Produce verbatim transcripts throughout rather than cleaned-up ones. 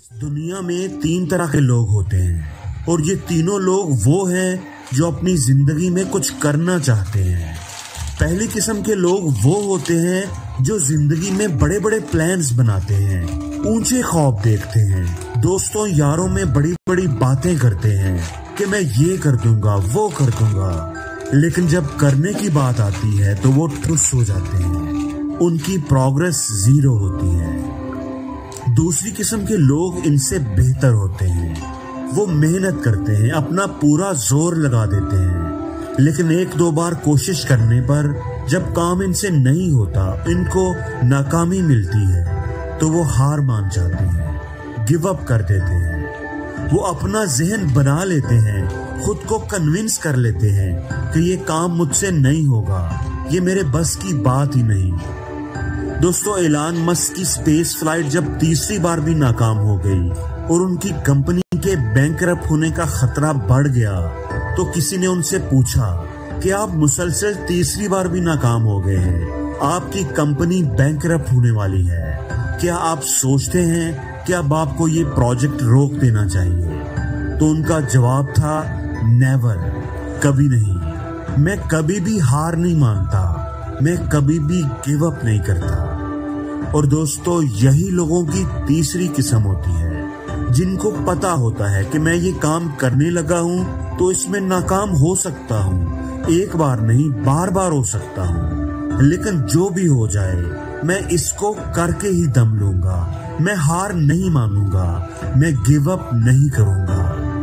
दुनिया में तीन तरह के लोग होते हैं और ये तीनों लोग वो हैं जो अपनी जिंदगी में कुछ करना चाहते हैं। पहली किस्म के लोग वो होते हैं जो जिंदगी में बड़े बड़े प्लान्स बनाते हैं, ऊंचे ख्वाब देखते हैं, दोस्तों यारों में बड़ी बड़ी बातें करते हैं कि मैं ये कर दूंगा वो कर दूंगा, लेकिन जब करने की बात आती है तो वो ठुस हो जाते हैं, उनकी प्रोग्रेस जीरो होती है। दूसरी किस्म के लोग इनसे बेहतर होते हैं, वो मेहनत करते हैं, अपना पूरा जोर लगा देते हैं, लेकिन एक दो बार कोशिश करने पर जब काम इनसे नहीं होता, इनको नाकामी मिलती है तो वो हार मान जाते हैं, गिव अप कर देते हैं। वो अपना जहन बना लेते हैं, खुद को कन्विंस कर लेते हैं कि ये काम मुझसे नहीं होगा, ये मेरे बस की बात ही नहीं। दोस्तों, एलन मस्क की स्पेस फ्लाइट जब तीसरी बार भी नाकाम हो गई और उनकी कंपनी के बैंकरप्ट होने का खतरा बढ़ गया तो किसी ने उनसे पूछा कि आप मुसलसल तीसरी बार भी नाकाम हो गए हैं, आपकी कंपनी बैंकरप्ट होने वाली है, क्या आप सोचते हैं कि अब आपको ये प्रोजेक्ट रोक देना चाहिए? तो उनका जवाब था नेवर, कभी नहीं, मैं कभी भी हार नहीं मानता, मैं कभी भी गिव अप नहीं करता। और दोस्तों, यही लोगों की तीसरी किस्म होती है जिनको पता होता है कि मैं ये काम करने लगा हूँ तो इसमें नाकाम हो सकता हूँ, एक बार नहीं बार बार हो सकता हूँ, लेकिन जो भी हो जाए मैं इसको करके ही दम लूंगा, मैं हार नहीं मानूंगा, मैं गिव अप नहीं करूंगा।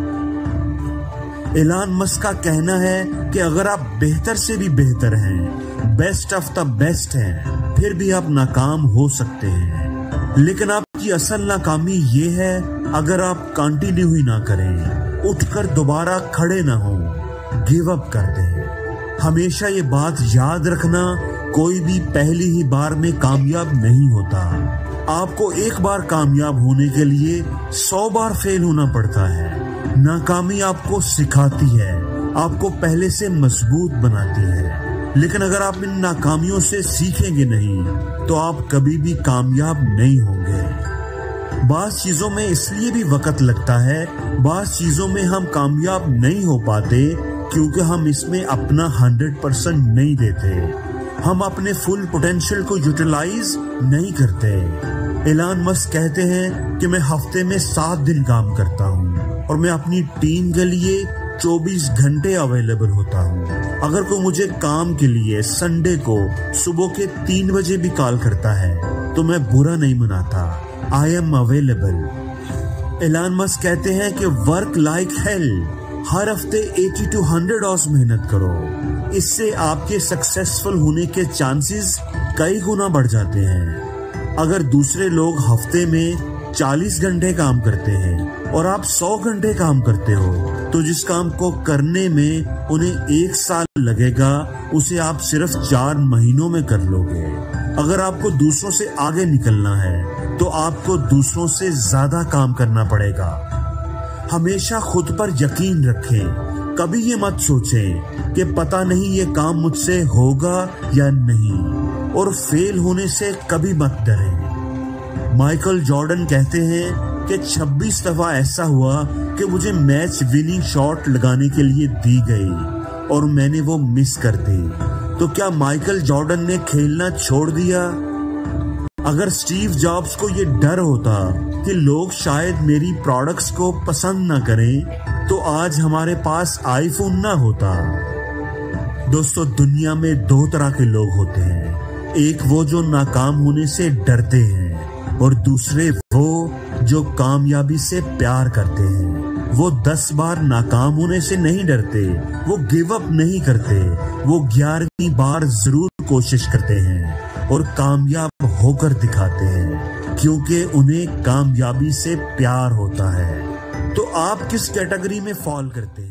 एलन मस्क का कहना है कि अगर आप बेहतर से भी बेहतर हैं, बेस्ट ऑफ द बेस्ट हैं, फिर भी आप नाकाम हो सकते हैं, लेकिन आपकी असल नाकामी ये है अगर आप कंटिन्यू ही ना करें, उठकर दोबारा खड़े ना हो, गिव अप कर दें। हमेशा ये बात याद रखना, कोई भी पहली ही बार में कामयाब नहीं होता, आपको एक बार कामयाब होने के लिए सौ बार फेल होना पड़ता है। नाकामी आपको सिखाती है, आपको पहले से मजबूत बनाती है, लेकिन अगर आप इन नाकामियों से सीखेंगे नहीं तो आप कभी भी कामयाब नहीं होंगे। बास चीजों में इसलिए भी वक्त लगता है, बास चीजों में हम कामयाब नहीं हो पाते क्योंकि हम इसमें अपना हंड्रेड परसेंट नहीं देते, हम अपने फुल पोटेंशियल को यूटिलाइज नहीं करते। एलन मस्क कहते हैं कि मैं हफ्ते में सात दिन काम करता हूँ और मैं अपनी टीम के लिए चौबीस घंटे अवेलेबल होता हूँ। अगर कोई मुझे काम के लिए संडे को सुबह के तीन बजे भी कॉल करता है तो मैं बुरा नहीं मनाता, I am available. Elon Musk कहते हैं कि वर्क लाइक हेल, हर हफ्ते अस्सी टू हंड्रेड आवर्स मेहनत करो, इससे आपके सक्सेसफुल होने के चांसेस कई गुना बढ़ जाते हैं। अगर दूसरे लोग हफ्ते में चालीस घंटे काम करते हैं और आप सौ घंटे काम करते हो तो जिस काम को करने में उन्हें एक साल लगेगा उसे आप सिर्फ चार महीनों में कर लोगे। अगर आपको दूसरों से आगे निकलना है तो आपको दूसरों से ज्यादा काम करना पड़ेगा। हमेशा खुद पर यकीन रखें, कभी ये मत सोचें कि पता नहीं ये काम मुझसे होगा या नहीं, और फेल होने से कभी मत डरें। माइकल जॉर्डन कहते हैं कि छब्बीस दफा ऐसा हुआ कि मुझे मैच विनिंग शॉट लगाने के लिए दी गई और मैंने वो मिस कर दी। तो क्या माइकल जॉर्डन ने खेलना छोड़ दिया? अगर स्टीव जॉब्स को ये डर होता कि लोग शायद मेरी प्रोडक्ट्स को पसंद ना करें तो आज हमारे पास आईफोन ना होता। दोस्तों, दुनिया में दो तरह के लोग होते हैं, एक वो जो नाकाम होने से डरते हैं और दूसरे वो जो कामयाबी से प्यार करते हैं। वो दस बार नाकाम होने से नहीं डरते, वो गिव अप नहीं करते, वो ग्यारहवीं बार जरूर कोशिश करते हैं और कामयाब होकर दिखाते हैं क्योंकि उन्हें कामयाबी से प्यार होता है। तो आप किस कैटेगरी में फॉल करते हैं?